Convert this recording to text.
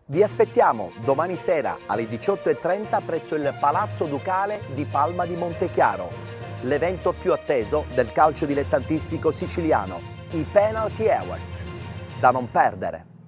Vi aspettiamo domani sera alle 18:30 presso il Palazzo Ducale di Palma di Montechiaro, l'evento più atteso del calcio dilettantistico siciliano, i Penalty Awards. Da non perdere!